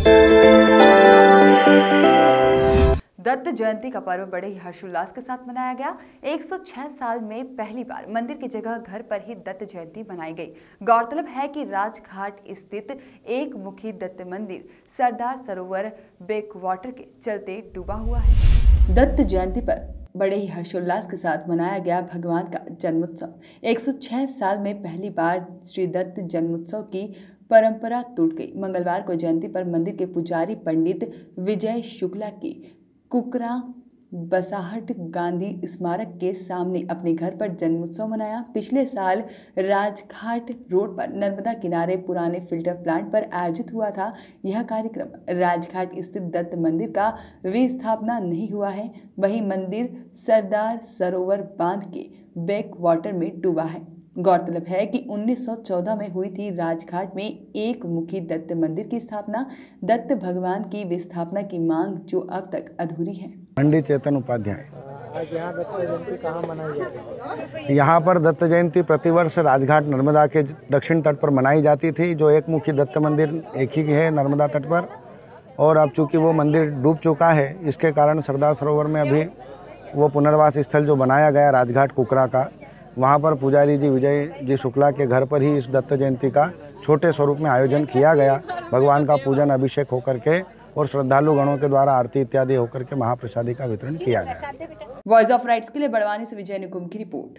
दत्त जयंती का पर्व बड़े ही हर्षोल्लास के साथ मनाया गया। 106 साल में पहली बार मंदिर की जगह घर पर ही दत्त जयंती मनाई गई। गौरतलब है कि राजघाट स्थित एक मुखी दत्त मंदिर सरदार सरोवर बैकवाटर के चलते डूबा हुआ है। दत्त जयंती पर बड़े ही हर्षोल्लास के साथ मनाया गया भगवान का जन्मोत्सव। 106 साल में पहली बार श्री दत्त जन्मोत्सव की परंपरा टूट गई। मंगलवार को जयंती पर मंदिर के पुजारी पंडित विजय शुक्ला की कुकरा बसाहट गांधी स्मारक के सामने अपने घर पर जन्मोत्सव मनाया। पिछले साल राजघाट रोड पर नर्मदा किनारे पुराने फिल्टर प्लांट पर आयोजित हुआ था। यह कार्यक्रम राजघाट स्थित दत्त मंदिर का विस्थापना नहीं हुआ है। वहीं मंदिर सरदार सरोवर बांध के बैक वाटर में डूबा है। गौरतलब है कि 1914 में हुई थी राजघाट में एक मुखी दत्त मंदिर की स्थापना। दत्त भगवान की विस्थापना की मांग जो अब तक अधूरी है। पंडित चेतन उपाध्याय। आज यहाँ दत्त जयंती कहाँ मनाई जाती है? यहाँ पर दत्त जयंती प्रतिवर्ष राजघाट नर्मदा के दक्षिण तट पर मनाई जाती थी। जो एक मुखी दत्त मंदिर एक ही है नर्मदा तट पर, और अब चूंकि वो मंदिर डूब चुका है, इसके कारण सरदार सरोवर में अभी वो पुनर्वास स्थल जो बनाया गया राजघाट कुकरा का, वहाँ पर पुजारी जी विजय जी शुक्ला के घर पर ही इस दत्त जयंती का छोटे स्वरूप में आयोजन किया गया। भगवान का पूजन अभिषेक होकर के और श्रद्धालु गणों के द्वारा आरती इत्यादि होकर के महाप्रसादी का वितरण किया गया। वॉइस ऑफ राइट्स के लिए बड़वानी से विजय निकुम की रिपोर्ट।